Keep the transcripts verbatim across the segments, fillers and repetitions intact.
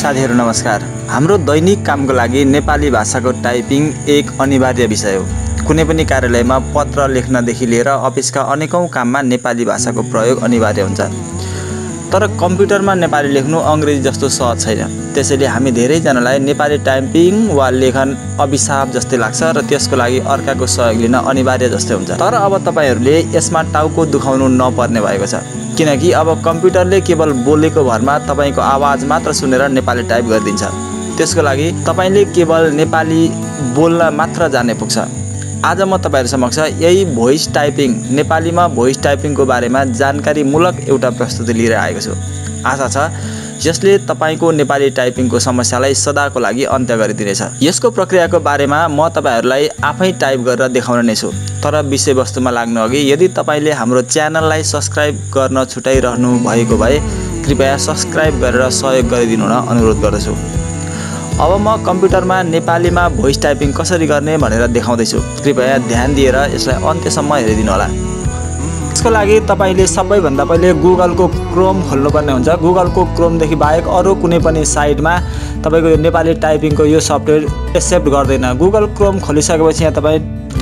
साथीहरु नमस्कार। हाम्रो दैनिक कामको लागि नेपाली भाषाको टाइपिङ एक अनिवार्य विषय हो। कुनै पनि कार्यालयमा पत्र लेख्नदेखि लिएर अफिसका अनेकौं काममा नेपाली भाषाको प्रयोग अनिवार्य हुन्छ। तर कम्प्युटरमा नेपाली लेख्नु अंग्रेजी जस्तो सहज छैन। त्यसैले हामी धेरै जनालाई नेपाली टाइपिङ वा लेखन अभिशाप जस्तै लाग्छ र त्यसको लागि अर्काको सहयोग लिन अनिवार्य जस्तै हुन्छ। तर अब तपाईहरुले यसमा टाउको दुखाउनु नपर्ने भएको छ, किनकि अब कम्प्युटरले केवल बोलेको भरमा तपाईको आवाज मात्र सुनेर नेपाली टाइप गरिदिन्छ। त्यसको लागि तपाईले केवल नेपाली बोल्न मात्र जाने पुग्छ। आज म तपाईहरु समक्ष यही भोइस टाइपिङ नेपालीमा भोइस टाइपिङको बारेमा जानकारीमूलक एउटा प्रस्तुति लिएर आएको छु। आशा छ यसले तपाईको नेपाली टाइपिङको समस्यालाई सदाको लागि अन्त्य गरिदिनेछ। यसको प्रक्रियाको बारेमा म तपाईहरुलाई आफै टाइप गरेर देखाउने नै छु। तर विषयवस्तुमा लाग्नु अघि यदि तपाईले हाम्रो च्यानललाई सब्स्क्राइब गर्न छुटाइरहनु भएको भए कृपया सब्स्क्राइब गरेर सहयोग गरिदिनु हुन अनुरोध गर्दछु। अब म कम्प्युटरमा नेपालीमा भोइस टाइपिङ कसरी गर्ने भनेर देखाउँदै छु। कृपया ध्यान दिएर यसलाई अन्त्यसम्म हेरिदिनु होला। यसको लागि तपाईले सबैभन्दा पहिले गुगलको क्रोम खोल्नुपर्ने हुन्छ। गुगलको क्रोमदेखि बाहेक अरु कुनै पनि साइटमा तपाईको यो नेपाली टाइपिङको यो सफ्टवेयर एक्सेप्ट गर्दैन। गुगल क्रोम खोलिसकेपछि यहाँ तपाई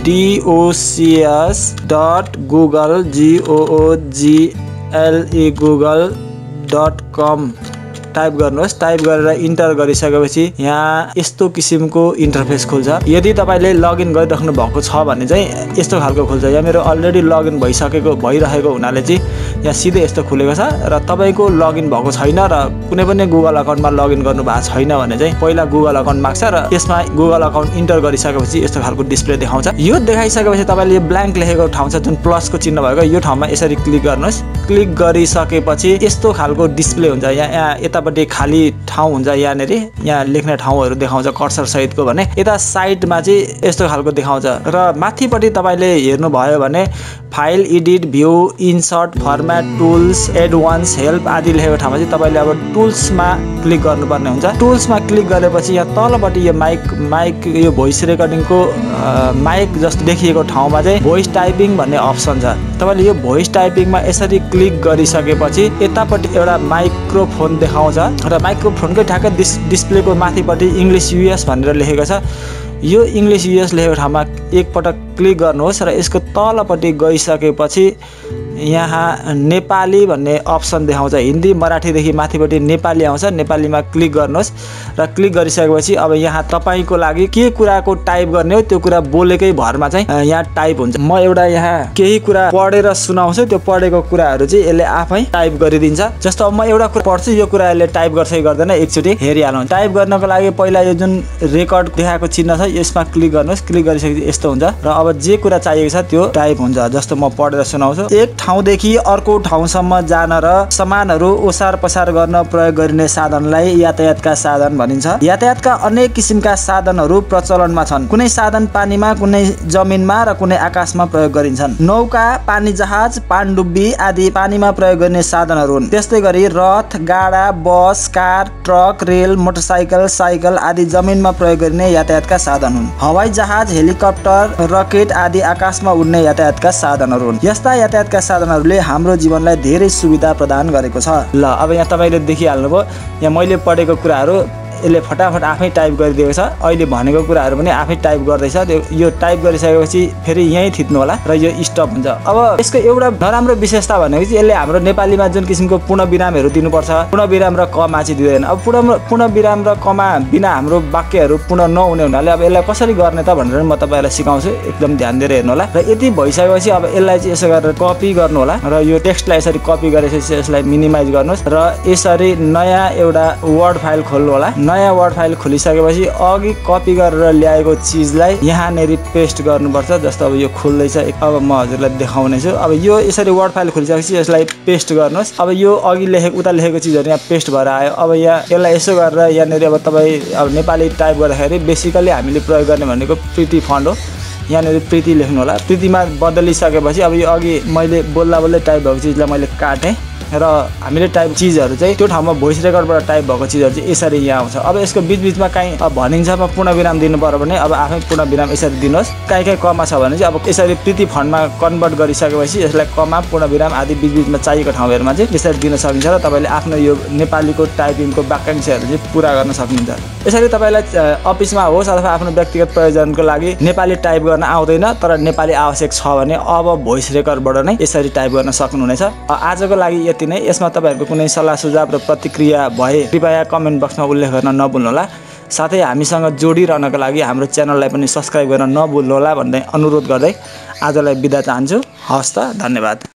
docs dot Google Google dot com type गर्नुहोस्। टाइप गरेर इन्टर गरिसकेपछि यहाँ यस्तो किसिमको इन्टरफेस खुल्छ। यदि तपाईले लगइन गरिराख्नु भएको छ भने चाहिँ यस्तो खालको खुल्छ। यहाँ मेरो अलरेडी लगइन भइसकेको भइरहेको हुनाले चाहिँ यहाँ सिधै यस्तो खुलेको छ। र तपाईको लगइन भएको छैन र कुनै पनि गुगल अकाउन्टमा लगइन गर्नु भएको छैन भने चाहिँ पहिला गुगल अकाउन्ट माग्छ र यसमा गुगल अकाउन्ट इन्टर गरिसकेपछि यस्तो खालको डिस्प्ले देखाउँछ। यो देखाइसकेपछि तपाईले ब्ल्याङ्क लेखेको ठाउँ छ जुन प्लसको चिन्ह भएको यो ठाउँमा यसरी क्लिक गर्नुहोस्। क्लिक गरिसकेपछि यस्तो खालको डिस्प्ले हुन्छ। यहाँ यहाँ यतापट्टि खाली ठाउँ हुन्छ, यहाँनेरि यहाँ लेख्ने ठाउँहरू देखाउँछ कर्सर सहितको भने यता साइडमा चाहिँ यस्तो खालको देखाउँछ। र माथिपट्टि तपाईले हेर्नुभयो भने file edit view insert format tools advance help आदि लेखेको ठाउँमा चाहिँ तपाईले अब टुल्समा क्लिक गर्नुपर्ने हुन्छ। टुल्समा क्लिक गरेपछि यहाँ तलपट्टि यो माइक माइक यो भोइस रेकर्डिङको माइक जस्तो देखिएको ठाउँमा चाहिँ भोइस टाइपिङ भन्ने अप्सन छ। तपाईले यो भोइस टाइपिङमा यसरी क्लिक गरिसकेपछि यतापट्टि एउटा माइक्रोफोन देखाउँछ र माइक्रोफोनकै ठ्याक्कै डिस डिस्प्लेको माथिपट्टि इङ्ग्लिस युएस भनेर लेखेको छ। यो इङ्ग्लिस युएस लेखेको ठाउँमा एकपटक क्लिक गर्नुहोस् र यसको तलपट्टि गइसकेपछि यहाँ नेपाली भन्ने अप्सन देखाउँछ। हिन्दी मराठीदेखि माथिपट्टि नेपाली आउँछ। नेपालीमा क्लिक गर्नुहोस् र क्लिक गरिसकेपछि अब यहाँ तपाईको लागि के कुराको टाइप गर्ने हो त्यो कुरा बोलेकै भरमा चाहिँ यहाँ टाइप हुन्छ। म एउटा यहाँ केही कुरा पढेर सुनाउँछु, त्यो पढेको कुराहरू चाहिँ यसले आफै टाइप गरिदिन्छ। जस्तो अब म एउटा कुरा पढ्छु, यो कुरा यसले टाइप गर्छ कि गर्दैन एकचोटि हेरिहालौँ। टाइप गर्नको लागि पहिला यो जुन रेकर्ड देखाएको चिन्ह छ यसमा क्लिक गर्नुहोस्। क्लिक गरिसकेपछि यस्तो हुन्छ र अब जे कुरा चाहिएको छ त्यो टाइप हुन्छ। जस्तो म पढेर सुनाउँछु। एक ठाउँदेखि अर्को ठाउँसम्म जान र सामानहरू ओसार पसार गर्न प्रयोग गरिने साधनलाई यातायातका साधन भनिन्छ। यातायातका अनेक किसिमका साधनहरू प्रचलनमा छन्। कुनै साधन पानीमा, कुनै जमिनमा र कुनै आकाशमा प्रयोग गरिन्छन्। नौका, पानी जहाज, पानडुब्बी आदि पानीमा प्रयोग गर्ने साधनहरू हुन्। त्यस्तै गरी रथ, गाडा, bus, car, truck, rail, motorcycle, cycle आदि जमिनमा प्रयोग गरिने यातायातका साधन हुन्। हवाई जहाज, हेलिकप्टर, रकेट आदि आकाशमा उड्ने यातायातका साधनहरू हुन्। यस्ता यातायातका साधनहरूले हाम्रो जीवनलाई धेरै सुविधा प्रदान गरेको छ। ल अब यहाँ तपाईले देखिहाल्नुभयो, यहाँ मैले पढेको कुराहरू यसले फटाफट आफै टाइप गरिदिएको छ। अहिले भनेको कुराहरू पनि आफै टाइप गर्दैछ। त्यो यो टाइप गरिसकेपछि फेरि यहीँ थिच्नु होला र यो स्टप हुन्छ। अब यसको एउटा नराम्रो विशेषता भनेको चाहिँ यसले हाम्रो नेपालीमा जुन किसिमको पूर्ण विरामहरू दिनुपर्छ पूर्ण विराम र कमा चाहिँ दिँदैन। अब पूर्ण पूर्ण विराम र कमा बिना हाम्रो वाक्यहरू पूर्ण नहुने हुनाले अब यसलाई कसरी गर्ने त भनेर म तपाईहरुलाई सिकाउँछु। एकदम ध्यान दिएर हेर्नु होला। र यति भइसकेपछि अब यसलाई चाहिँ यसो गरेर कपी गर्नु होला र यो टेक्स्टलाई यसरी कपी गरेपछि यसलाई मिनिमाइज गर्नुहोस् र यसरी नयाँ एउटा वर्ड फाइल खोल्नु होला। नयाँ वर्ड फाइल खोलिसकेपछि अघि कपी गरेर ल्याएको चिजलाई यहाँनेरि पेस्ट गर्नुपर्छ। जस्तो अब यो खुल्दैछ, अब म हजुरलाई देखाउने छु। अब यो यसरी वर्ड फाइल खोलिसकेपछि यसलाई पेस्ट गर्नुहोस्। अब यो अघि लेखेको उता लेखेको चिजहरू यहाँ पेस्ट भएर आयो। अब यहाँ यसलाई यसो गरेर यहाँनेरि अब तपाईँ अब नेपाली टाइप गर्दाखेरि बेसिकली हामीले प्रयोग गर्ने भनेको प्रिटी फन्ट हो। यहाँनेरि प्रिती लेख्नु होला। प्रितीमा बदलिसकेपछि अब यो अघि मैले बोल्दा बोल्दै टाइप भएको चिजलाई मैले काटेँ र हामीले टाइप चिजहरू चाहिँ त्यो ठाउँमा भोइस रेकर्डबाट टाइप भएको चिजहरू चाहिँ यसरी यहाँ आउँछ। अब यसको बिचबिचमा काहीँ भनिन्छ म पूर्ण विराम दिनु पर्यो भने अब आफै पूर्ण विराम यसरी दिनुहोस्। काहीँ काहीँ कमा छ भने चाहिँ अब यसरी प्रति फन्डमा कन्भर्ट गरिसकेपछि यसलाई कमा पूर्ण विराम आदि बिचबिचमा चाहिएको ठाउँहरूमा चाहिँ यसरी दिन सकिन्छ र तपाईँले आफ्नो यो नेपालीको टाइपिङको वाक्यांशहरू चाहिँ पुरा गर्न सक्नुहुन्छ। यसरी तपाईँलाई अफिसमा होस् अथवा आफ्नो व्यक्तिगत प्रयोजनको लागि नेपाली टाइप गर्न आउँदैन तर नेपाली आवश्यक छ भने अब भोइस रेकर्डबाट नै यसरी टाइप गर्न सक्नुहुनेछ। आजको लागि यति नै। यसमा तपाईँहरूको कुनै सल्लाह सुझाव र प्रतिक्रिया भए कृपया कमेन्ट बक्समा उल्लेख गर्न नभुल्नुहोला। साथै हामीसँग जोडिरहनको लागि हाम्रो च्यानललाई पनि सब्सक्राइब गर्न नभुल्नुहोला भन्दै अनुरोध गर्दै आजलाई बिदा चाहन्छु। हवस् त, धन्यवाद।